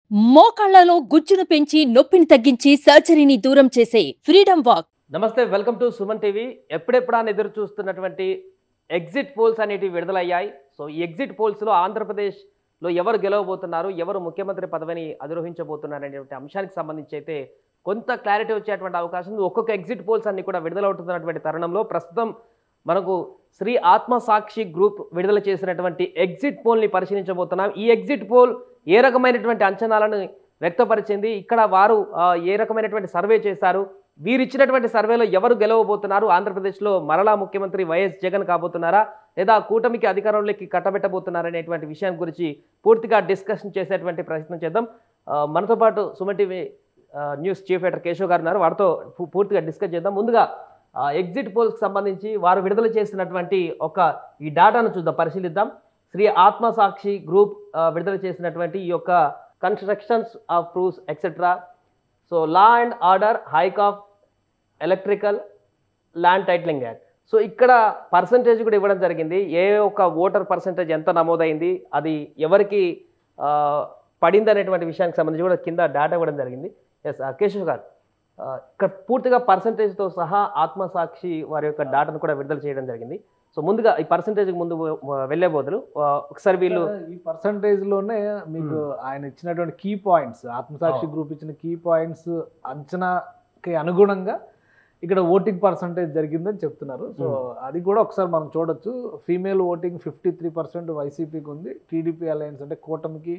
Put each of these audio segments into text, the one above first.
మోకాళ్లలో గుజ్జును పెంచి నొప్పిని తగ్గించి సర్జరీని దూరం చేసే ఫ్రీడమ్ వాక్. నమస్తే, వెల్కమ్ టు సుమన్ టీవీ. ఎప్పుడెప్పుడా అని ఎదురు చూస్తున్నటువంటి ఎగ్జిట్ పోల్స్ అనేటివి విడుదలయ్యాయి. సో ఈ ఎగ్జిట్ పోల్స్లో ఆంధ్రప్రదేశ్లో ఎవరు గెలవబోతున్నారు, ఎవరు ముఖ్యమంత్రి పదవిని అధిరోహించబోతున్నారు అనేటువంటి అంశానికి సంబంధించి అయితే కొంత క్లారిటీ వచ్చేటువంటి అవకాశం ఉంది. ఒక్కొక్క ఎగ్జిట్ పోల్స్ అన్ని కూడా విడుదలవుతున్నటువంటి తరుణంలో ప్రస్తుతం మనకు శ్రీ ఆత్మసాక్షి గ్రూప్ విడుదల చేసినటువంటి ఎగ్జిట్ పోల్ని పరిశీలించబోతున్నాం. ఈ ఎగ్జిట్ పోల్ ఏ రకమైనటువంటి అంచనాలను వ్యక్తపరిచింది, ఇక్కడ వారు ఏ రకమైనటువంటి సర్వే చేశారు, వీరిచ్చినటువంటి సర్వేలో ఎవరు గెలవబోతున్నారు, ఆంధ్రప్రదేశ్లో మరలా ముఖ్యమంత్రి వైఎస్ జగన్ కాబోతున్నారా లేదా కూటమికి అధికారంలోకి కట్టబెట్టబోతున్నారా అనేటువంటి విషయం గురించి పూర్తిగా డిస్కషన్ చేసేటువంటి ప్రయత్నం చేద్దాం. మనతో పాటు Suman TV news chief editor Keshav గారు ఉన్నారు, వారితో పూర్తిగా డిస్కస్ చేద్దాం. ముందుగా ఎగ్జిట్ పోల్స్కి సంబంధించి వారు విడుదల చేసినటువంటి ఈ డాటాను చూద్దాం, పరిశీలిద్దాం. శ్రీ ఆత్మసాక్షి గ్రూప్ విడుదల చేసినటువంటి ఈ యొక్క constructions of proofs etcetera, so law and order, hike of electrical, land titling act. So ఇక్కడ పర్సంటేజ్ కూడా ఇవ్వడం జరిగింది. ఏ ఒక్క ఓటర్ పర్సంటేజ్ ఎంత నమోదైంది, అది ఎవరికి పడింది అనేటువంటి విషయానికి సంబంధించి కూడా కింద డేటా ఇవ్వడం జరిగింది. ఎస్ కేశవ్ గారు, ఇక్కడ పూర్తిగా పర్సంటేజ్తో సహా ఆత్మసాక్షి వారి యొక్క డాటాను కూడా విడుదల చేయడం జరిగింది. సో ముందుగా ఈ పర్సంటేజ్ ముందు వెళ్లే బదులు ఒకసారి వీళ్ళు ఈ పర్సంటేజ్ లోనే మీకు ఆయన ఇచ్చినటువంటి కీ పాయింట్స్, ఆత్మసాక్షి గ్రూప్ ఇచ్చిన కీ పాయింట్స్ అంచనాకి అనుగుణంగా ఇక్కడ ఓటింగ్ పర్సంటేజ్ జరిగిందని చెప్తున్నారు. సో అది కూడా ఒకసారి మనం చూడొచ్చు. ఫీమేల్ ఓటింగ్ 53% వైసీపీకి ఉంది, టీడీపీ అలయన్స్ అంటే కూటమికి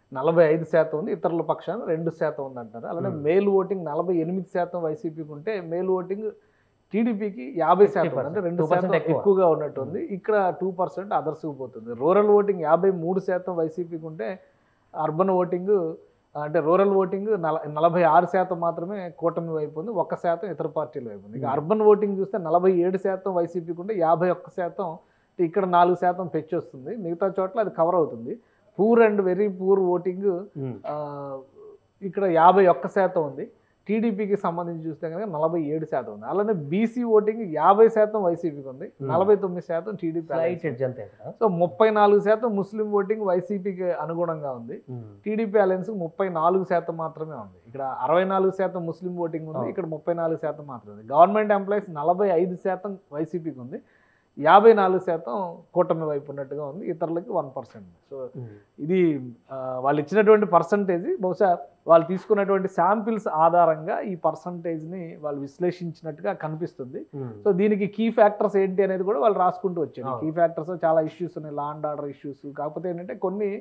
45% ఉంది, ఇతరుల పక్షాన 2% ఉంది అంటారు. అలానే మేల్ ఓటింగ్ 48% వైసీపీకి ఉంటే మేల్ ఓటింగ్ టీడీపీకి 50%, అంటే 2% ఎక్కువగా ఉన్నట్టు ఉంది. ఇక్కడ 2% అదర్స్కి పోతుంది. రూరల్ ఓటింగ్ 53% వైసీపీకి ఉంటే అర్బన్ ఓటింగ్ అంటే రూరల్ ఓటింగ్ 46% మాత్రమే కూటమి వైపు ఉంది, 1% ఇతర పార్టీల వైపు ఉంది. ఇక అర్బన్ ఓటింగ్ చూస్తే 47% వైసీపీకి ఉంటే 51%, ఇక్కడ 4% పెంచి వస్తుంది. మిగతా చోట్ల అది కవర్ అవుతుంది. Poor and very poor voting ఇక్కడ 51% ఉంది. టీడీపీకి సంబంధించి చూస్తే కనుక 47% ఉంది. అలానే బీసీ ఓటింగ్ 50% వైసీపీకి ఉంది, 49% టీడీపీ. సో 34% ముస్లిం ఓటింగ్ వైసీపీకి అనుగుణంగా ఉంది. టీడీపీ అలయన్స్ 34% మాత్రమే ఉంది. ఇక్కడ 64% ముస్లిం ఓటింగ్ ఉంది, ఇక్కడ 34% మాత్రమే ఉంది. గవర్నమెంట్ ఎంప్లాయీస్ 45% వైసీపీకి ఉంది, 54% కూటమి వైపు ఉన్నట్టుగా ఉంది, ఇతరులకి 1%. సో ఇది వాళ్ళు ఇచ్చినటువంటి పర్సంటేజ్. బహుశా వాళ్ళు తీసుకున్నటువంటి శాంపిల్స్ ఆధారంగా ఈ పర్సంటేజ్ని వాళ్ళు విశ్లేషించినట్టుగా కనిపిస్తుంది. సో దీనికి కీ ఫ్యాక్టర్స్ ఏంటి అనేది కూడా వాళ్ళు రాసుకుంటూ వచ్చారు. కీ ఫ్యాక్టర్స్ చాలా ఇష్యూస్ ఉన్నాయి, లా అండ్ ఆర్డర్ ఇష్యూస్. కాకపోతే ఏంటంటే కొన్ని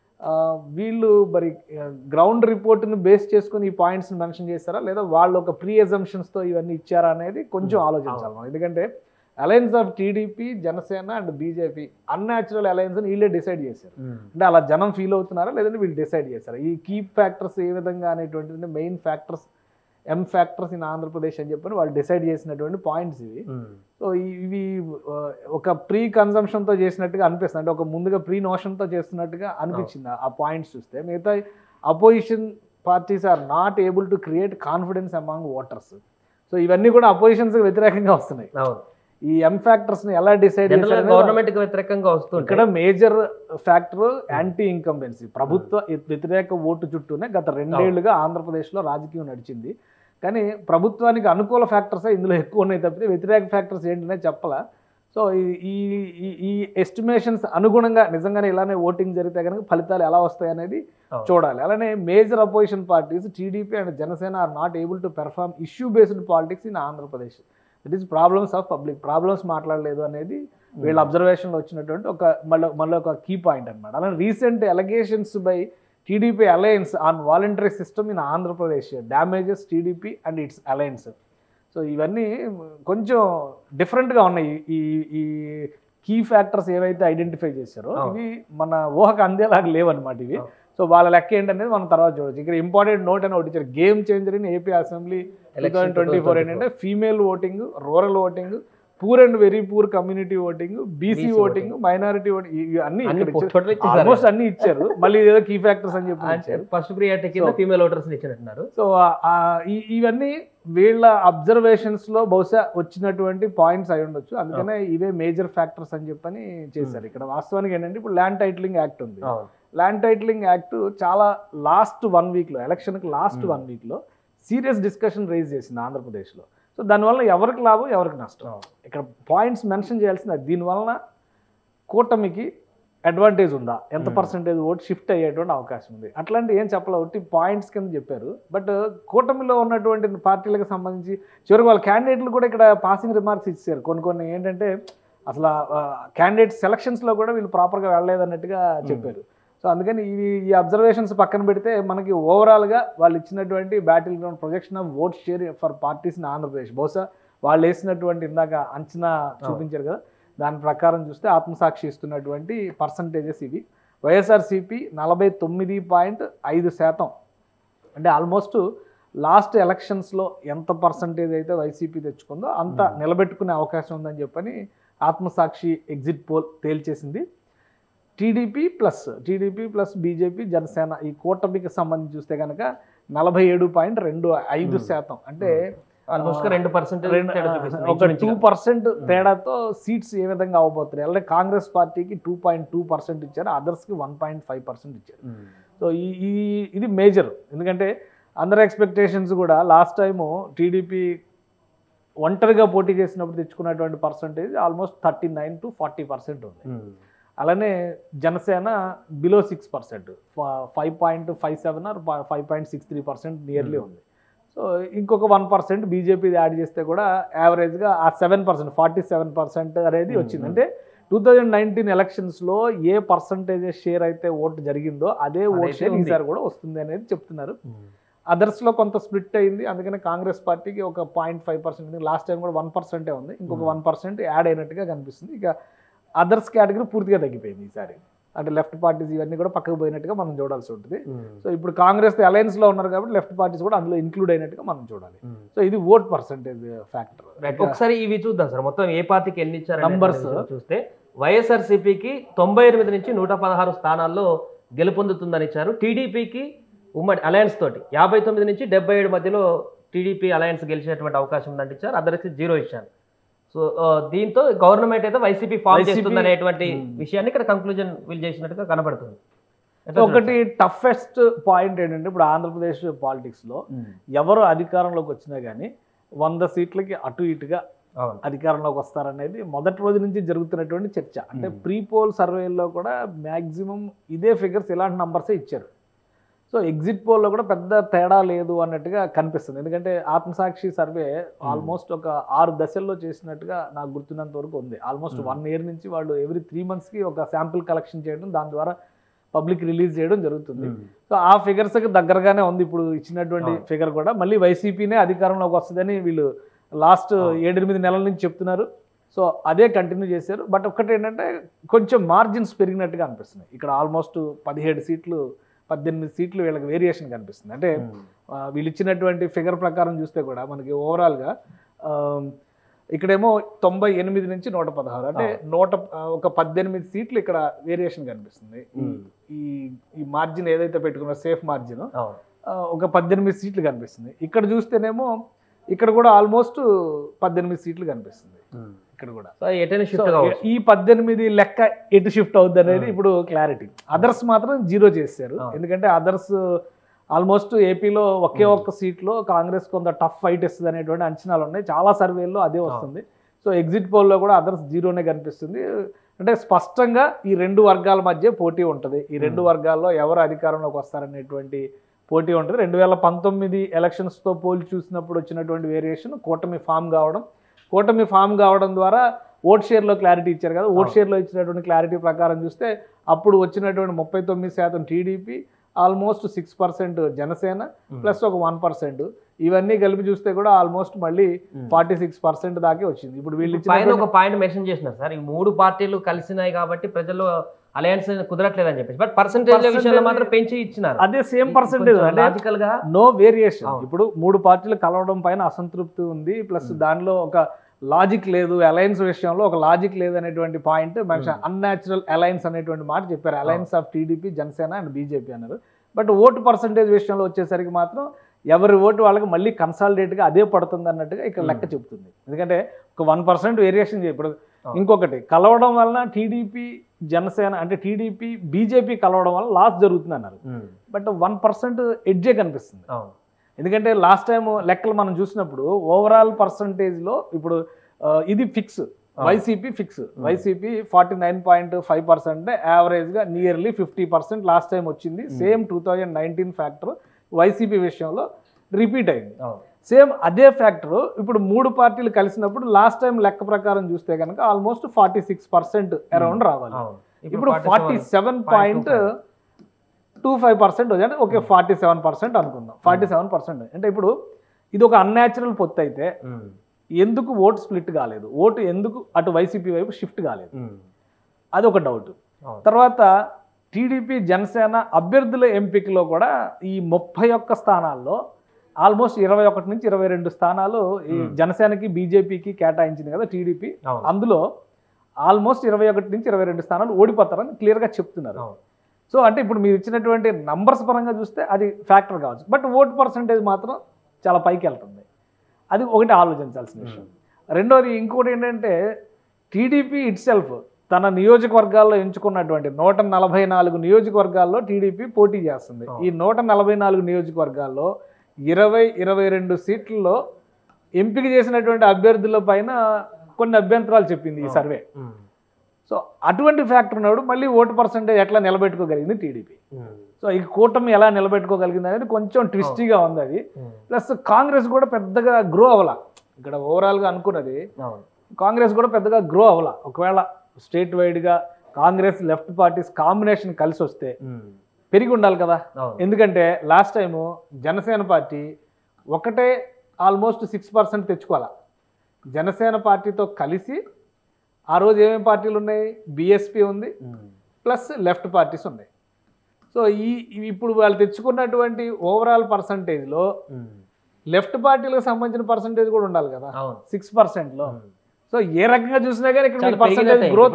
వీళ్ళు మరి గ్రౌండ్ రిపోర్ట్ని బేస్ చేసుకుని ఈ పాయింట్స్ని మెన్షన్ చేస్తారా లేదా వాళ్ళు ఒక ప్రీ అజంప్షన్స్తో ఇవన్నీ ఇచ్చారా అనేది కొంచెం ఆలోచించాలి మనం. ఎందుకంటే alliance of TDP, Janasena and BJP unnatural alliance అని వీళ్ళే డిసైడ్ చేశారు. అంటే అలా జనం ఫీల్ అవుతున్నారా లేదంటే వీళ్ళు డిసైడ్ చేశారు. ఈ కీ ఫ్యాక్టర్స్ ఏ విధంగా అనేటువంటి main factors, factors in Andhra Pradesh అని చెప్పని వాళ్ళు డిసైడ్ చేసినటువంటి పాయింట్స్ ఇవి. సో ఇవి ఒక ప్రీ కన్జంప్షన్తో చేసినట్టుగా అనిపిస్తుంది, అంటే ఒక ముందుగా ప్రీ నోషన్తో చేస్తున్నట్టుగా అనిపించింది ఆ పాయింట్స్ చూస్తే. మిగతా opposition parties are not able to create confidence among voters. So ఇవన్నీ కూడా అపోజిషన్స్కి వ్యతిరేకంగా వస్తున్నాయి. ఈ ఫ్యాక్టర్స్ ని ఎలా డిసైడ్ చేశారు, గవర్నమెంట్ కి వ్యతిరేకంగా వస్తుంది. ఇక్కడ మేజర్ ఫ్యాక్టర్ యాంటీ ఇన్కంబెన్సీ, ప్రభుత్వ వ్యతిరేక ఓటు చుట్టూనే గత 2 ఏళ్లుగా ఆంధ్రప్రదేశ్లో రాజకీయం నడిచింది. కానీ ప్రభుత్వానికి అనుకూల ఫ్యాక్టర్స్ ఇందులో ఎక్కువ ఉన్నాయి తప్పితే వ్యతిరేక ఫ్యాక్టర్స్ ఏంటనే చెప్పాల. సో ఈ ఎస్టిమేషన్స్ అనుగుణంగా నిజంగానే ఇలానే ఓటింగ్ జరిగితే కనుక ఫలితాలు ఎలా వస్తాయి అనేది చూడాలి. అలానే major opposition parties TDP and Janasena are not able to perform issue based politics in Andhra Pradesh. It is problems of public, problems మాట్లాడలేదు అనేది వీళ్ళ అబ్జర్వేషన్లో వచ్చినటువంటి మళ్ళీ ఒక కీ పాయింట్ అనమాట. అలానే recent allegations by TDP alliance on voluntary system in Andhra Pradesh damages TDP and its alliance. So ఇవన్నీ కొంచెం డిఫరెంట్గా ఉన్నాయి. ఈ కీ ఫ్యాక్టర్స్ ఏవైతే ఐడెంటిఫై చేశారో ఇవి మన ఊహకు అందేలాగా లేవన్నమాట ఇవి. సో వాళ్ళ లెక్క ఏంటనేది మనం తర్వాత చూడవచ్చు. ఇక్కడ ఇంపార్టెంట్ నోట్ అని ఒకటి ఇచ్చారు, game changer in AP assembly 2024 ఏంటంటే female voting, rural voting, poor and very poor community voting, BC voting, minority voting, అన్ని ఆల్మోస్ట్ అన్ని ఇచ్చారు. మళ్ళీ ఏదో కీ ఫ్యాక్టర్స్ అని చెప్పి ఫస్ట్ ప్రియారిటీ కింద ఫీమేల్ ఓటర్స్ ఇచ్చినట్టున్నారు. సో ఇవన్నీ వీళ్ళ అబ్జర్వేషన్స్ లో బహుశా వచ్చినటువంటి పాయింట్స్ అయి ఉండొచ్చు. అందుకనే ఇవే మేజర్ ఫ్యాక్టర్స్ అని చెప్పని చేశారు. ఇక్కడ వాస్తవానికి ఏంటంటే ఇప్పుడు ల్యాండ్ టైటిలింగ్ యాక్ట్ ఉంది. ల్యాండ్ టైటిలింగ్ యాక్ట్ చాలా లాస్ట్ 1 వీక్లో, ఎలక్షన్కి లాస్ట్ 1 వీక్లో సీరియస్ డిస్కషన్ రైజ్ చేసింది ఆంధ్రప్రదేశ్లో. సో దానివల్ల ఎవరికి లాభం, ఎవరికి నష్టం, ఇక్కడ పాయింట్స్ మెన్షన్ చేయాల్సింది. దీనివలన కూటమికి అడ్వాంటేజ్ ఉందా, ఎంత పర్సెంటేజ్ ఓటు షిఫ్ట్ అయ్యేటువంటి అవకాశం ఉంది, అట్లాంటి ఏం చెప్పాలి, ఒకటి పాయింట్స్ కింద చెప్పారు. బట్ కూటమిలో ఉన్నటువంటి పార్టీలకు సంబంధించి చివరికి వాళ్ళ క్యాండిడేట్లు కూడా ఇక్కడ పాసింగ్ రిమార్క్స్ ఇచ్చారు. కొన్ని ఏంటంటే అసలు క్యాండిడేట్ సెలక్షన్స్లో కూడా వీళ్ళు ప్రాపర్గా వెళ్ళలేదన్నట్టుగా చెప్పారు. సో అందుకని ఈ అబ్జర్వేషన్స్ పక్కన పెడితే మనకి ఓవరాల్గా వాళ్ళు ఇచ్చినటువంటి battle ground projection of vote share for parties in Andhra Pradesh, బహుశా వాళ్ళు వేసినటువంటి ఇందాక అంచనా చూపించారు కదా, దాని ప్రకారం చూస్తే ఆత్మసాక్షి ఇస్తున్నటువంటి పర్సంటేజెస్ ఇవి. వైఎస్ఆర్సీపీ 49.5%, అంటే ఆల్మోస్ట్ లాస్ట్ ఎలక్షన్స్లో ఎంత పర్సంటేజ్ అయితే వైసీపీ తెచ్చుకుందో అంత నిలబెట్టుకునే అవకాశం ఉందని చెప్పని ఆత్మసాక్షి ఎగ్జిట్ పోల్ తేల్చేసింది. టీడీపీ ప్లస్ బీజేపీ, జనసేన ఈ కూటమికి సంబంధించి చూస్తే కనుక 47.25%, అంటే ఆల్మోస్ట్ 2% ఒక 2% తేడాతో సీట్స్ ఏ విధంగా అవబోతున్నాయి. అలాగే కాంగ్రెస్ పార్టీకి 2.2% ఇచ్చారు, అదర్స్కి 1.5% ఇచ్చారు. సో ఇది మేజర్, ఎందుకంటే అందరి ఎక్స్పెక్టేషన్స్ కూడా లాస్ట్ టైము టీడీపీ ఒంటరిగా పోటీ చేసినప్పుడు తెచ్చుకున్నటువంటి పర్సంటేజ్ ఆల్మోస్ట్ 39 to 40% ఉంది. అలానే జనసేన బిలో 6%, 5.57 or 5.63% నియర్లీ ఉంది. సో ఇంకొక 1% బీజేపీ యాడ్ చేస్తే కూడా యావరేజ్గా ఆ 7%, 47% అనేది వచ్చింది. అంటే 2019 ఎలక్షన్స్లో ఏ పర్సంటేజ్ షేర్ అయితే ఓటు జరిగిందో అదే ఓట్ షేర్ ఈసారి కూడా వస్తుంది అనేది చెప్తున్నారు. అదర్స్లో కొంత స్ప్లిట్ అయింది, అందుకని కాంగ్రెస్ పార్టీకి ఒక 0.5%, లాస్ట్ టైం కూడా 1% ఉంది, ఇంకొక 1% యాడ్ అయినట్టుగా కనిపిస్తుంది. ఇక అదర్స్ కేటగిరీ పూర్తిగా తగ్గిపోయింది ఈసారి, అంటే లెఫ్ట్ పార్టీస్ ఇవన్నీ కూడా పక్కకు పోయినట్టుగా మనం చూడాల్సి ఉంటుంది. సో ఇప్పుడు కాంగ్రెస్ అలయన్స్లో ఉన్నారు కాబట్టి లెఫ్ట్ పార్టీస్ కూడా అందులో ఇంక్లూడ్ అయినట్టుగా మనం చూడాలి. సో ఇది ఓట్ పర్సంటేజ్ ఫ్యాక్టర్. ఒకసారి ఇవి చూద్దాం సార్, మొత్తం ఏ పార్టీకి ఎన్ని ఇచ్చారు నంబర్స్ చూస్తే వైఎస్ఆర్సీపీకి 98 నుంచి 116 స్థానాల్లో గెలుపొందుతుందని ఇచ్చారు. టీడీపీకి ఉమ్మడి అలయన్స్ తోటి 59 నుంచి 77 మధ్యలో టీడీపీ అలయన్స్ గెలిచేటువంటి అవకాశం ఉందని ఇచ్చారు. అదర్కి 0 ఇచ్చారు. సో దీంతో గవర్నమెంట్ అయితే వైసీపీ ఫామ్ చేస్తుంది అనేటువంటి విషయాన్ని ఇక్కడ కంక్లూజన్ వీళ్ళు చేసినట్టుగా కనబడుతుంది. ఒకటి టఫెస్ట్ పాయింట్ ఏంటంటే ఇప్పుడు ఆంధ్రప్రదేశ్ పాలిటిక్స్లో ఎవరు అధికారంలోకి వచ్చినా కానీ 100 సీట్లకి అటు ఇటుగా అధికారంలోకి వస్తారనేది మొదటి రోజు నుంచి జరుగుతున్నటువంటి చర్చ. అంటే ప్రీ పోల్ సర్వేల్లో కూడా మ్యాక్సిమం ఇదే ఫిగర్స్, ఇలాంటి నంబర్సే ఇచ్చారు. సో ఎగ్జిట్ పోల్లో కూడా పెద్ద తేడా లేదు అన్నట్టుగా కనిపిస్తుంది. ఎందుకంటే ఆత్మసాక్షి సర్వే ఆల్మోస్ట్ ఒక 6 దశల్లో చేసినట్టుగా నాకు గుర్తున్నంత వరకు ఉంది. ఆల్మోస్ట్ 1 year నుంచి వాళ్ళు ఎవ్రీ 3 monthsకి ఒక శాంపిల్ కలెక్షన్ చేయడం, దాని ద్వారా పబ్లిక్ రిలీజ్ చేయడం జరుగుతుంది. సో ఆ ఫిగర్స్కి దగ్గరగానే ఉంది ఇప్పుడు ఇచ్చినటువంటి ఫిగర్ కూడా. మళ్ళీ వైసీపీనే అధికారంలోకి వస్తుందని వీళ్ళు లాస్ట్ 7-8 నెలల నుంచి చెప్తున్నారు. సో అదే కంటిన్యూ చేశారు. బట్ ఒక్కటి ఏంటంటే కొంచెం మార్జిన్స్ పెరిగినట్టుగా అనిపిస్తుంది. ఇక్కడ ఆల్మోస్ట్ 18 సీట్లు 18 సీట్లు వీళ్ళకి వేరియేషన్ కనిపిస్తుంది. అంటే వీళ్ళు ఇచ్చినటువంటి ఫిగర్ ప్రకారం చూస్తే కూడా మనకి ఓవరాల్గా ఇక్కడేమో 98 నుంచి 116, అంటే ఒక 18 సీట్లు ఇక్కడ వేరియేషన్ కనిపిస్తుంది. ఈ మార్జిన్ ఏదైతే పెట్టుకున్నా సేఫ్ మార్జిన్ ఒక 18 సీట్లు కనిపిస్తుంది. ఇక్కడ చూస్తేనేమో ఇక్కడ కూడా ఆల్మోస్ట్ 18 సీట్లు కనిపిస్తుంది. ఇక్కడ కూడా ఈ 18 లెక్క ఎటు షిఫ్ట్ అవుద్ది అనేది ఇప్పుడు క్లారిటీ. అదర్స్ మాత్రం 0 చేశారు, ఎందుకంటే అదర్స్ ఆల్మోస్ట్ ఏపీలో ఒక్క సీట్లో కాంగ్రెస్ కొంత టఫ్ ఫైట్ ఇస్తుంది అనేటువంటి అంచనాలు ఉన్నాయి. చాలా సర్వేల్లో అదే వస్తుంది. సో ఎగ్జిట్ పోల్లో కూడా అదర్స్ 0నే కనిపిస్తుంది. అంటే స్పష్టంగా ఈ 2 వర్గాల మధ్య పోటీ ఉంటుంది. ఈ 2 వర్గాల్లో ఎవరు అధికారంలోకి వస్తారనేటువంటి పోటీ ఉంటుంది. 2019 ఎలక్షన్స్తో పోల్చి చూసినప్పుడు వచ్చినటువంటి వేరియేషన్ కూటమి ఫామ్ కావడం ద్వారా ఓట్ షేర్లో క్లారిటీ ఇచ్చారు కదా. ఓట్ షేర్లో ఇచ్చినటువంటి క్లారిటీ ప్రకారం చూస్తే అప్పుడు వచ్చినటువంటి 39% టీడీపీ, ఆల్మోస్ట్ 6% జనసేన, ప్లస్ ఒక 1%. ఇవన్నీ కలిపి చూస్తే కూడా ఆల్మోస్ట్ మళ్ళీ 46% దాకే వచ్చింది. ఇప్పుడు వీళ్ళు ఒక పాయింట్ మెన్షన్ చేసినారు సార్, ఈ 3 పార్టీలు కలిసినాయి కాబట్టి ప్రజల్లో అలయన్స్ కుదరట్లేదు అని చెప్పేసి, బట్ పర్సెంటేజ్ విషయంలో మాత్రం పెంచి ఇచ్చినారు. అదే సేమ్ పర్సెంటేజ్, లాజికల్ గా నో వేరియేషన్. ఇప్పుడు 3 పార్టీలు కలవడం పైన అసంతృప్తి ఉంది, ప్లస్ దానిలో ఒక లాజిక్ లేదు, అలయన్స్ విషయంలో ఒక లాజిక్ లేదు అనేటువంటి పాయింట్ మనిషి అన్యాచురల్ అలయన్స్ అనేటువంటి మాట చెప్పారు. Alliance of TDP, Janasena and BJP అన్నారు. బట్ ఓటు పర్సంటేజ్ విషయంలో వచ్చేసరికి మాత్రం ఎవరి ఓటు వాళ్ళకి మళ్ళీ కన్సాలిడేట్గా అదే పడుతుంది అన్నట్టుగా ఇక్కడ లెక్క చెప్తుంది. ఎందుకంటే ఒక 1% వేరియేషన్ ఇప్పుడు ఇంకొకటి కలవడం వలన టీడీపీ జనసేన అంటే టీడీపీ బీజేపీ కలవడం వల్ల లాస్ జరుగుతుంది అన్నారు. బట్ 1% ఎడ్జే కనిపిస్తుంది. ఎందుకంటే లాస్ట్ టైం లెక్కలు మనం చూసినప్పుడు ఓవరాల్ పర్సంటేజ్లో ఇప్పుడు ఇది ఫిక్స్, వైసీపీ ఫిక్స్, వైసీపీ 49.5% యావరేజ్గా నియర్లీ 50% లాస్ట్ టైం వచ్చింది. సేమ్ 2019 ఫ్యాక్టర్ వైసీపీ విషయంలో రిపీట్ అయింది. సేమ్ అదే ఫ్యాక్టర్ ఇప్పుడు 3 పార్టీలు కలిసినప్పుడు లాస్ట్ టైం లెక్క ప్రకారం చూస్తే కనుక ఆల్మోస్ట్ 46% అరౌండ్ రావాలి. ఇప్పుడు 47.25% అంటే ఓకే 47% అనుకుందాం. 47% అంటే ఇప్పుడు ఇది ఒక అన్యాచురల్ పొత్తు అయితే ఎందుకు ఓటు స్ప్లిట్ కాలేదు, ఓటు ఎందుకు అటు వైసీపీ వైపు షిఫ్ట్ కాలేదు, అది ఒక డౌట్. తర్వాత టీడీపీ జనసేన అభ్యర్థుల ఎంపికలో కూడా ఈ 31 స్థానాల్లో ఆల్మోస్ట్ 21 నుంచి 22 స్థానాలు ఈ జనసేనకి బీజేపీకి కేటాయించింది కదా టీడీపీ. అందులో ఆల్మోస్ట్ 21 నుంచి 22 స్థానాలు ఓడిపోతారని క్లియర్గా చెప్తున్నారు. సో అంటే ఇప్పుడు మీరు ఇచ్చినటువంటి నంబర్స్ పరంగా చూస్తే అది ఫ్యాక్టర్ కావచ్చు, బట్ ఓటు పర్సంటేజ్ మాత్రం చాలా పైకి వెళ్తుంది. అది ఒకటి ఆలోచించాల్సిన విషయం. రెండోది ఇంకోటి ఏంటంటే టీడీపీ ఇట్ సెల్ఫ్ తన నియోజకవర్గాల్లో ఎంచుకున్నటువంటి 144 నియోజకవర్గాల్లో టీడీపీ పోటీ చేస్తుంది. ఈ 144 నియోజకవర్గాల్లో 22 సీట్లలో ఎంపిక చేసినటువంటి అభ్యర్థుల పైన కొన్ని అభ్యంతరాలు చెప్పింది ఈ సర్వే. సో అటువంటి ఫ్యాక్టర్ ఉన్నప్పుడు మళ్ళీ ఓటు పర్సంటేజ్ ఎట్లా నిలబెట్టుకోగలిగింది టీడీపీ. సో ఈ కూటమి ఎలా నిలబెట్టుకోగలిగింది అనేది కొంచెం ట్విస్టీగా ఉంది అది. ప్లస్ కాంగ్రెస్ కూడా పెద్దగా గ్రో అవ్వాల. ఇక్కడ ఓవరాల్గా అనుకున్నది కాంగ్రెస్ కూడా పెద్దగా గ్రో అవ్వాల. ఒకవేళ స్టేట్ వైడ్గా కాంగ్రెస్ లెఫ్ట్ పార్టీస్ కాంబినేషన్ కలిసి వస్తే పెరిగి ఉండాలి కదా. ఎందుకంటే లాస్ట్ టైము జనసేన పార్టీ ఒకటే ఆల్మోస్ట్ 6% తెచ్చుకోవాలా. జనసేన పార్టీతో కలిసి ఆ రోజు ఏమేమి పార్టీలు ఉన్నాయి, బీఎస్పీ ఉంది ప్లస్ లెఫ్ట్ పార్టీస్ ఉన్నాయి. సో ఇప్పుడు వాళ్ళు తెచ్చుకున్నటువంటి ఓవరాల్ పర్సంటేజ్లో లెఫ్ట్ పార్టీలకు సంబంధించిన పర్సంటేజ్ కూడా ఉండాలి కదా 6%లో. సో ఏ రకంగా చూసినా కానీ ఇక్కడ పర్సంటేజ్ గ్రోత్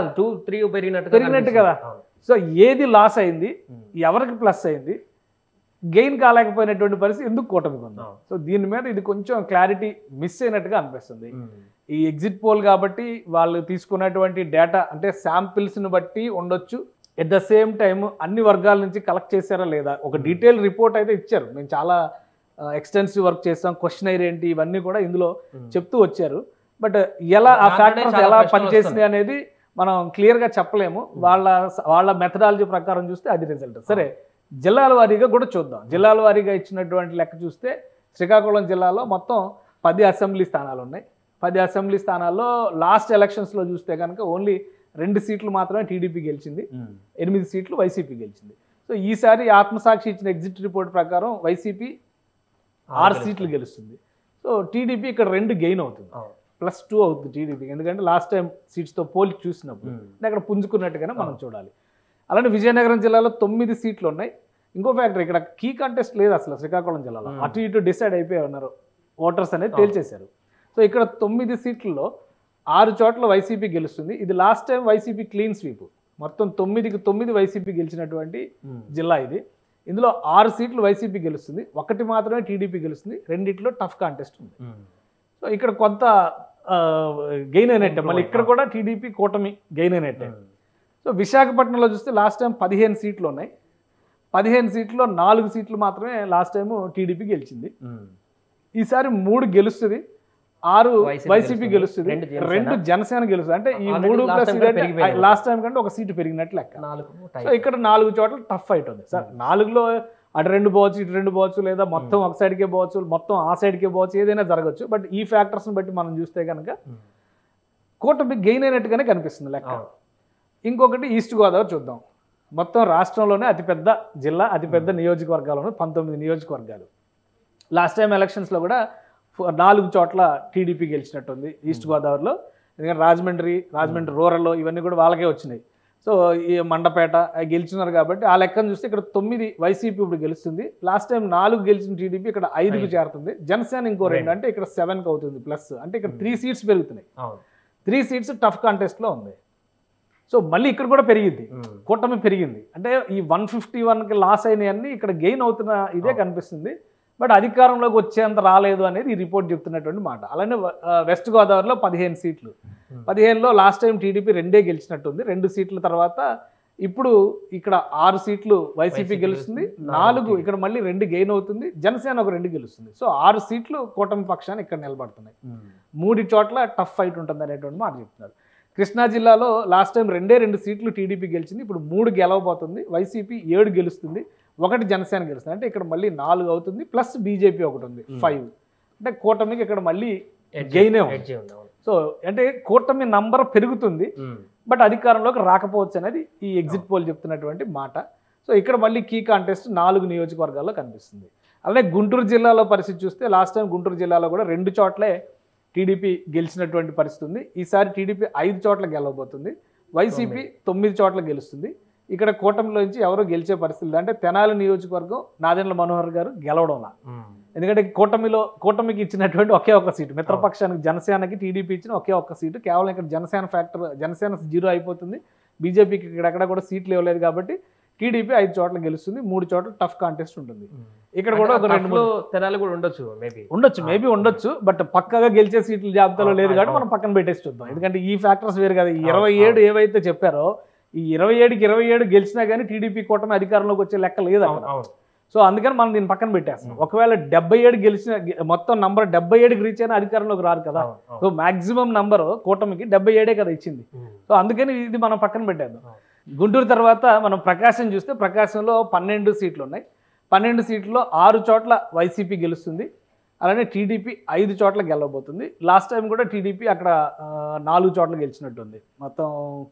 పెరిగినట్టు కదా. సో ఏది లాస్ అయింది, ఎవరికి ప్లస్ అయింది, గెయిన్ కాలేకపోయినటువంటి పరిస్థితి ఎందుకు కూటమికి ఉంది. సో దీని మీద ఇది కొంచెం క్లారిటీ మిస్ అయినట్టుగా అనిపిస్తుంది. ఈ ఎగ్జిట్ పోల్ కాబట్టి వాళ్ళు తీసుకున్నటువంటి డేటా అంటే శాంపిల్స్ని బట్టి ఉండొచ్చు. ఎట్ ద సేమ్ టైం అన్ని వర్గాల నుంచి కలెక్ట్ చేశారా లేదా ఒక డీటెయిల్ రిపోర్ట్ అయితే ఇచ్చారు. మేము చాలా ఎక్స్టెన్సివ్ వర్క్ చేస్తాం, క్వశ్చనైర్ ఏంటి ఇవన్నీ కూడా ఇందులో చెప్తూ వచ్చారు. బట్ ఎలా ఆ ఫ్యాక్టర్స్ ఎలా పనిచేసినాయి అనేది మనం క్లియర్గా చెప్పలేము. వాళ్ళ మెథడాలజీ ప్రకారం చూస్తే అది రిజల్ట్. సరే జిల్లాల వారీగా కూడా చూద్దాం. జిల్లాల వారీగా ఇచ్చినటువంటి లెక్క చూస్తే శ్రీకాకుళం జిల్లాలో మొత్తం 10 అసెంబ్లీ స్థానాలు ఉన్నాయి. 10 అసెంబ్లీ స్థానాల్లో లాస్ట్ ఎలక్షన్స్లో చూస్తే కనుక ఓన్లీ 2 సీట్లు మాత్రమే టీడీపీ గెలిచింది, 8 సీట్లు వైసీపీ గెలిచింది. సో ఈసారి ఆత్మసాక్షి ఇచ్చిన ఎగ్జిట్ రిపోర్ట్ ప్రకారం వైసీపీ 6 సీట్లు గెలుస్తుంది. సో టీడీపీ ఇక్కడ 2 గెయిన్ అవుతుంది, +2 అవుతుంది టీడీపీకి. ఎందుకంటే లాస్ట్ టైం సీట్స్తో పోలి చూసినప్పుడు అక్కడ పుంజుకున్నట్టుగానే మనం చూడాలి. అలానే విజయనగరం జిల్లాలో 9 సీట్లు ఉన్నాయి. ఇంకో ఫ్యాక్టర్ ఇక్కడ కీ కంటెస్ట్ లేదు అసలు శ్రీకాకుళం జిల్లాలో. అటు ఇటు డిసైడ్ అయిపోయి ఉన్నారు, ఓటర్స్ అనేది తేల్చేశారు. సో ఇక్కడ 9 సీట్లలో 6 చోట్ల వైసీపీ గెలుస్తుంది. ఇది last time YCP clean sweep, మొత్తం 9కి 9 వైసీపీ గెలిచినటువంటి జిల్లా ఇది. ఇందులో 6 సీట్లు వైసీపీ గెలుస్తుంది, 1 మాత్రమే టీడీపీ గెలుస్తుంది. 2 టఫ్ కాంటెస్ట్ ఉంది. సో ఇక్కడ కొంత గెయిన్ అయినట్టే, మళ్ళీ ఇక్కడ కూడా టీడీపీ కూటమి గెయిన్ అయినట్టే. సో విశాఖపట్నంలో చూస్తే లాస్ట్ టైం 15 సీట్లు ఉన్నాయి. 15 సీట్లో 4 సీట్లు మాత్రమే లాస్ట్ టైం టీడీపీ గెలిచింది. ఈసారి 3 గెలుస్తుంది, 6 వైసీపీ గెలుస్తుంది, 2 జనసేన గెలుస్తుంది. అంటే ఈ 3 లాస్ట్ టైం కంటే 1 సీటు పెరిగినట్లు లెక్క. సో ఇక్కడ 4 చోట్ల టఫ్ ఫైట్ ఉంది సార్. 4లో అటు 2 పోవచ్చు, ఇటు 2 పోవచ్చు, లేదా మొత్తం ఒక సైడ్కే పోవచ్చు, మొత్తం ఆ సైడ్కే పోవచ్చు, ఏదైనా జరగచ్చు. బట్ ఈ ఫ్యాక్టర్స్ని బట్టి మనం చూస్తే కనుక కూటమి గెయిన్ అయినట్టుగానే కనిపిస్తుంది లెక్క. ఇంకొకటి ఈస్ట్ గోదావరి చూద్దాం. మొత్తం రాష్ట్రంలోనే అతిపెద్ద జిల్లా, అతిపెద్ద నియోజకవర్గాలు 19 నియోజకవర్గాలు. లాస్ట్ టైం ఎలక్షన్స్లో కూడా 4 చోట్ల టీడీపీ గెలిచినట్టుంది ఈస్ట్ గోదావరిలో. ఎందుకంటే రాజమండ్రి రూరల్ ఇవన్నీ కూడా వాళ్ళకే వచ్చినాయి. సో ఈ మండపేట గెలిచినారు కాబట్టి ఆ లెక్కను చూస్తే ఇక్కడ 9 వైసీపీ ఇప్పుడు గెలుస్తుంది. లాస్ట్ టైం 4 గెలిచిన టీడీపీ ఇక్కడ 5కు చేరుతుంది. జనసేన ఇంకో 2 అంటే ఇక్కడ 7కి అవుతుంది ప్లస్. అంటే ఇక్కడ 3 సీట్స్ పెరుగుతున్నాయి. 3 సీట్స్ టఫ్ కాంటెస్ట్లో ఉంది. సో మళ్ళీ ఇక్కడ కూడా పెరిగింది, కూటమి పెరిగింది. అంటే ఈ 151కి లాస్ అయినవన్నీ ఇక్కడ గెయిన్ అవుతున్న ఇదే కనిపిస్తుంది. బట్ అధికారంలోకి వచ్చేంత రాలేదు అనేది ఈ రిపోర్ట్ చెప్తున్నటువంటి మాట. అలానే వెస్ట్ గోదావరిలో 15 సీట్లు, 15లో లాస్ట్ టైం టీడీపీ 2 గెలిచినట్టుంది. 2 సీట్ల తర్వాత ఇప్పుడు ఇక్కడ 6 సీట్లు వైసీపీ గెలుస్తుంది, 4 ఇక్కడ మళ్ళీ 2 గెయిన్ అవుతుంది, జనసేన ఒక 2 గెలుస్తుంది. సో 6 సీట్లు కూటమి పక్షాన్ని ఇక్కడ నిలబడుతున్నాయి. 3 చోట్ల టఫ్ ఫైట్ ఉంటుంది అనేటువంటి మాట చెప్తున్నారు. కృష్ణా జిల్లాలో లాస్ట్ టైం 2 సీట్లు టీడీపీ గెలిచింది, ఇప్పుడు 3 గెలవబోతుంది, వైసీపీ 7 గెలుస్తుంది, 1 జనసేన గెలుస్తుంది. అంటే ఇక్కడ మళ్ళీ 4 అవుతుంది, ప్లస్ బీజేపీ ఒకటి ఉంది 5. అంటే కూటమికి ఇక్కడ మళ్ళీ గెయినే ఉంది. సో అంటే కూటమి నంబర్ పెరుగుతుంది, బట్ అధికారంలోకి రాకపోవచ్చు అనేది ఈ ఎగ్జిట్ పోల్ చెప్తున్నటువంటి మాట. సో ఇక్కడ మళ్ళీ కీ కాంటెస్ట్ 4 నియోజకవర్గాల్లో కనిపిస్తుంది. అలానే గుంటూరు జిల్లాలో పరిస్థితి చూస్తే లాస్ట్ టైం గుంటూరు జిల్లాలో కూడా 2 చోట్లే టీడీపీ గెలిచినటువంటి పరిస్థితి ఉంది. ఈసారి టీడీపీ 5 చోట్ల గెలవబోతుంది, వైసీపీ 9 చోట్ల గెలుస్తుంది. ఇక్కడ కూటమిలోంచి ఎవరో గెలిచే పరిస్థితి అంటే తెనాలి నియోజకవర్గం నాదెండ్ల మనోహర్ గారు గెలవడంలా, ఎందుకంటే కూటమికి ఇచ్చినటువంటి ఒకే ఒక్క సీటు, మిత్రపక్షానికి జనసేనకి టీడీపీ ఇచ్చిన ఒకే ఒక్క సీటు, కేవలం ఇక్కడ జనసేన 0 అయిపోతుంది, బీజేపీకి ఇక్కడెక్కడ కూడా సీట్లు ఇవ్వలేదు కాబట్టి టీడీపీ 5 చోట్ల గెలుస్తుంది, 3 చోట్ల టఫ్ కాంటెస్ట్ ఉంటుంది. ఇక్కడ కూడా ఒక 2-3 తెనాలి కూడా ఉండొచ్చు, మేబీ ఉండొచ్చు, బట్ పక్కగా గెలిచే సీట్ల జాబితాలో లేదు కాబట్టి మనం పక్కన పెట్టేసి చూద్దాం. ఎందుకంటే ఈ ఫ్యాక్టర్స్ వేరు కదా. 27 ఏవైతే చెప్పారో ఈ 27కి 27 గెలిచినా కానీ టీడీపీ కూటమి అధికారంలోకి వచ్చే లెక్క లేదు అక్కడ. సో అందుకని మనం దీన్ని పక్కన పెట్టేస్తాం. ఒకవేళ 77 గెలిచిన మొత్తం నంబర్ 77కి రీచ్ అయినా అధికారంలోకి రారు కదా. సో మాక్సిమం నంబర్ కూటమికి 77 కదా ఇచ్చింది. సో అందుకని ఇది మనం పక్కన పెట్టేద్దాం. గుంటూరు తర్వాత మనం ప్రకాశం చూస్తే ప్రకాశంలో 12 సీట్లు ఉన్నాయి. 12 సీట్లలో 6 చోట్ల వైసీపీ గెలుస్తుంది, అలానే టీడీపీ 5 చోట్ల గెలవబోతుంది. లాస్ట్ టైం కూడా టీడీపీ అక్కడ 4 చోట్ల గెలిచినట్టుంది, మొత్తం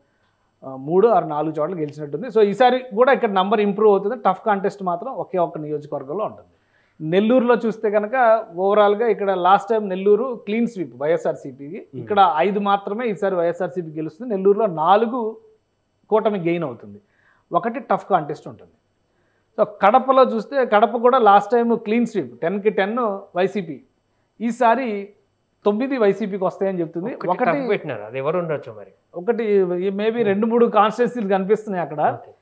3 or 4 చోట్ల గెలిచినట్టుంది. సో ఈసారి కూడా ఇక్కడ నంబర్ ఇంప్రూవ్ అవుతుంది. టఫ్ కాంటెస్ట్ మాత్రం ఒకే ఒక్క నియోజకవర్గంలో ఉంటుంది. నెల్లూరులో చూస్తే కనుక ఓవరాల్గా ఇక్కడ last time Nellore clean sweep వైఎస్ఆర్సీపీకి, ఇక్కడ 5 మాత్రమే ఈసారి వైఎస్ఆర్సీపీ గెలుస్తుంది. నెల్లూరులో 4 కూటమి గెయిన్ అవుతుంది, 1 టఫ్ కాంటెస్ట్ ఉంటుంది. సో కడపలో చూస్తే కడప కూడా లాస్ట్ టైం క్లీన్ స్వీప్ 10కి 10 వైసీపీ, ఈసారి 9 వైసీపీకి వస్తాయని చెప్తుంది. ఒకటి మేబీ 2-3 కాన్స్టిట్యున్సీలు కనిపిస్తున్నాయి అక్కడ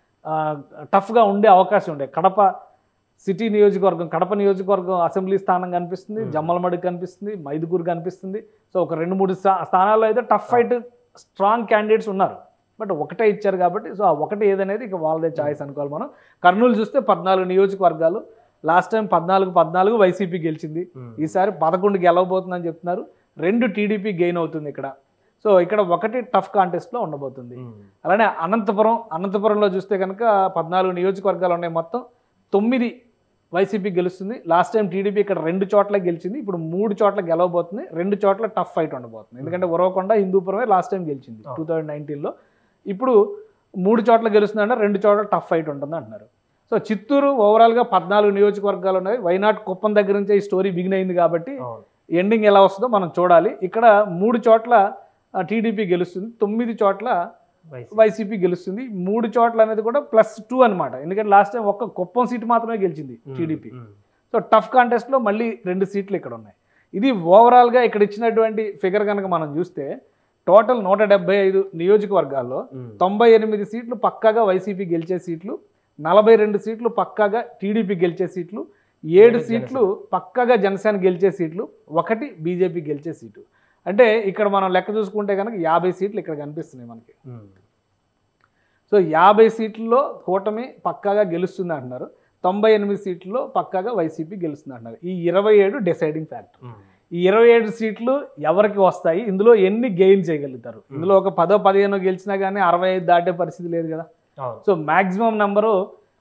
టఫ్గా ఉండే అవకాశం ఉండే. కడప సిటీ నియోజకవర్గం, కడప నియోజకవర్గం అసెంబ్లీ స్థానం కనిపిస్తుంది, జమ్మలమడి కనిపిస్తుంది, మైదుకూరు కనిపిస్తుంది. సో ఒక 2-3 స్థానాల్లో అయితే టఫ్ ఫైట్ స్ట్రాంగ్ క్యాండిడేట్స్ ఉన్నారు, బట్ ఒకటే ఇచ్చారు కాబట్టి సో ఆ ఒకటి ఏదనేది ఇక వాళ్ళదే చాయిస్ అనుకోవాలి మనం. కర్నూలు చూస్తే 14 నియోజకవర్గాలు, లాస్ట్ టైం 14 వైసీపీ గెలిచింది, ఈసారి 11 గెలవబోతుందని చెప్తున్నారు. 2 టీడీపీ గెయిన్ అవుతుంది ఇక్కడ. సో ఇక్కడ 1 టఫ్ కాంటెస్ట్లో ఉండబోతుంది. అలానే అనంతపురంలో చూస్తే కనుక 14 నియోజకవర్గాలు ఉన్నాయి, మొత్తం 9 వైసీపీ గెలుస్తుంది. లాస్ట్ టైం టీడీపీ ఇక్కడ 2 చోట్ల గెలిచింది, ఇప్పుడు 3 చోట్ల గెలవబోతుంది, 2 చోట్ల టఫ్ ఫైట్ ఉండబోతుంది. ఎందుకంటే ఉరవకొండ హిందూపురమే లాస్ట్ టైం గెలిచింది 2019లో, ఇప్పుడు 3 చోట్ల గెలుస్తుందంటే 2 చోట్ల టఫ్ ఫైట్ ఉంటుంది అంటున్నారు. సో చిత్తూరు ఓవరాల్గా 14 నియోజకవర్గాలు ఉన్నాయి. వైనాట్ కుప్పం దగ్గర నుంచే ఈ స్టోరీ బిగిన్ అయింది కాబట్టి ఎండింగ్ ఎలా వస్తుందో మనం చూడాలి. ఇక్కడ 3 చోట్ల టీడీపీ గెలుస్తుంది, 9 చోట్ల వైసీపీ గెలుస్తుంది. 3 చోట్ల అనేది కూడా +2 అనమాట, ఎందుకంటే లాస్ట్ టైం ఒక్క కుప్పం సీటు మాత్రమే గెలిచింది టీడీపీ. సో టఫ్ కాంటెస్ట్లో మళ్ళీ 2 సీట్లు ఇక్కడ ఉన్నాయి. ఇది ఓవరాల్గా ఇక్కడ ఇచ్చినటువంటి ఫిగర్ కనుక మనం చూస్తే టోటల్ 175 నియోజకవర్గాల్లో 98 సీట్లు పక్కాగా వైసీపీ గెలిచే సీట్లు, 42 సీట్లు పక్కాగా టీడీపీ గెలిచే సీట్లు, 7 సీట్లు పక్కాగా జనసేన గెలిచే సీట్లు, 1 బీజేపీ గెలిచే సీటు. అంటే ఇక్కడ మనం లెక్క చూసుకుంటే కనుక 50 సీట్లు ఇక్కడ కనిపిస్తున్నాయి మనకి. సో 50 సీట్లలో కూటమి పక్కాగా గెలుస్తుంది అంటున్నారు, 98 సీట్లలో పక్కాగా వైసీపీ గెలుస్తుంది అంటున్నారు. ఈ 27 డిసైడింగ్ ఫ్యాక్టర్. ఈ 27 సీట్లు ఎవరికి వస్తాయి, ఇందులో ఎన్ని గెయిన్ చేయగలుగుతారు? ఇందులో ఒక 10-15 గెలిచినా కానీ 65 దాటే పరిస్థితి లేదు కదా. సో మ్యాక్సిమం నెంబరు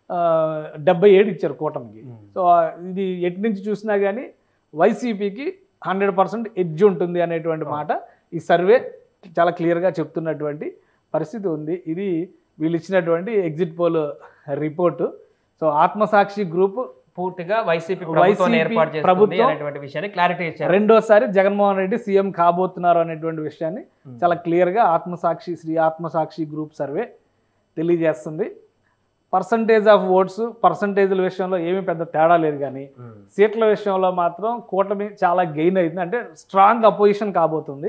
77 ఇచ్చారు కూటమికి. సో ఇది ఎటు నుంచి చూసినా కానీ వైసీపీకి 100% ఎడ్జ్ ఉంటుంది అనేటువంటి మాట ఈ సర్వే చాలా క్లియర్గా చెప్తున్నటువంటి పరిస్థితి ఉంది. ఇది వీళ్ళు ఇచ్చినటువంటి exit poll report. So Aatmasakshi group పూర్తిగా వైసీపీ ప్రభుత్వం అనేటువంటి విషయాన్ని క్లారిటీ ఇచ్చారు. రెండోసారి జగన్మోహన్ రెడ్డి సీఎం కాబోతున్నారు అనేటువంటి విషయాన్ని చాలా క్లియర్గా శ్రీ ఆత్మసాక్షి గ్రూప్ సర్వే తెలియజేస్తుంది. పర్సంటేజ్ ఆఫ్ ఓట్స్, పర్సంటేజ్ల విషయంలో ఏమీ పెద్ద తేడా లేదు, కానీ సీట్ల విషయంలో మాత్రం కూటమి చాలా గెయిన్ అవుతుంది, అంటే స్ట్రాంగ్ అపోజిషన్ కాబోతుంది.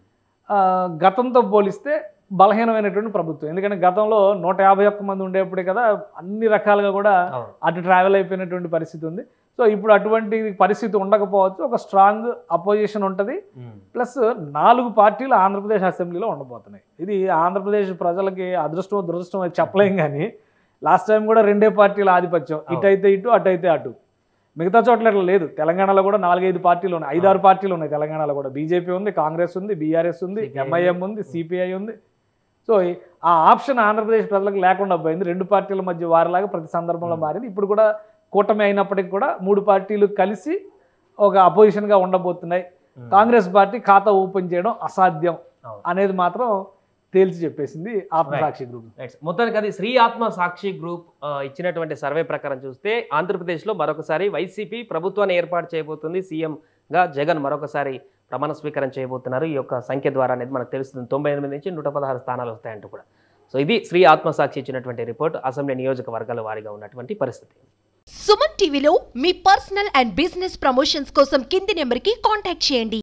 గతంతో పోలిస్తే బలహీనమైనటువంటి ప్రభుత్వం, ఎందుకంటే గతంలో 151 మంది ఉండేప్పుడే కదా అన్ని రకాలుగా కూడా అటు ట్రావెల్ అయిపోయినటువంటి పరిస్థితి ఉంది. సో ఇప్పుడు అటువంటి పరిస్థితి ఉండకపోవచ్చు, ఒక స్ట్రాంగ్ అపోజిషన్ ఉంటుంది. ప్లస్ 4 పార్టీలు ఆంధ్రప్రదేశ్ అసెంబ్లీలో ఉండబోతున్నాయి. ఇది ఆంధ్రప్రదేశ్ ప్రజలకి అదృష్టం దురదృష్టం అది చెప్పలేం, కానీ లాస్ట్ టైం కూడా 2 పార్టీల ఆధిపత్యం, ఇటైతే ఇటు అటైతే అటు. మిగతా చోట్ల అట్లా లేదు. తెలంగాణలో కూడా 4-5 పార్టీలు ఉన్నాయి, 5-6 పార్టీలు ఉన్నాయి. తెలంగాణలో కూడా బీజేపీ ఉంది, కాంగ్రెస్ ఉంది, బీఆర్ఎస్ ఉంది, ఎంఐఎం ఉంది, సిపిఐ ఉంది. సో ఆ ఆప్షన్ ఆంధ్రప్రదేశ్ ప్రజలకు లేకుండా పోయింది. 2 పార్టీల మధ్య వారిలాగా ప్రతి సందర్భంలో మారింది. ఇప్పుడు కూడా కూటమి అయినప్పటికీ కూడా 3 పార్టీలు కలిసి ఒక అపోజిషన్గా ఉండబోతున్నాయి. కాంగ్రెస్ పార్టీ ఖాతా ఓపెన్ చేయడం అసాధ్యం అనేది మాత్రం తేల్చి చెప్పేసింది ఆత్మసాక్షి గ్రూప్. మొత్తానికి అది శ్రీ ఆత్మ సాక్షి గ్రూప్ ఇచ్చినటువంటి సర్వే ప్రకారం చూస్తే ఆంధ్రప్రదేశ్లో మరొకసారి వైసీపీ ప్రభుత్వాన్ని ఏర్పాటు చేయబోతుంది. సీఎంగా జగన్ మరొకసారి ప్రమాణ స్వీకారం చేయబోతున్నారు. ఈ యొక్క సంఖ్య ద్వారా అనేది మనకు తెలుస్తుంది. 98 నుంచి 116 స్థానాలు వస్తాయంటూ కూడా. సో ఇది శ్రీ ఆత్మసాక్షి ఇచ్చినటువంటి రిపోర్ట్, అసెంబ్లీ నియోజకవర్గాల వారీగా ఉన్నటువంటి పరిస్థితి. సుమన్ టీవీలో మీ పర్సనల్ అండ్ బిజినెస్ ప్రమోషన్స్ కోసం కింది నెంబర్కి కాంటాక్ట్ చేయండి.